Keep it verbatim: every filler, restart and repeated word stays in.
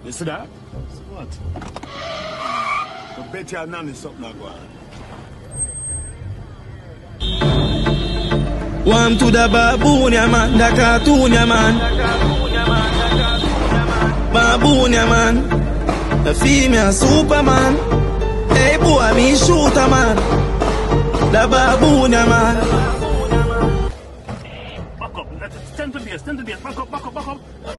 You see that? So what? I bet your nanny something not going on. One to the baboon, yeah man, the cartoon, yeah man. Baboon, yeah man. The female Superman. Hey boy, me shooter man. The baboon, yeah man. Back up, stand to base, stand to base, back up, back up, back up.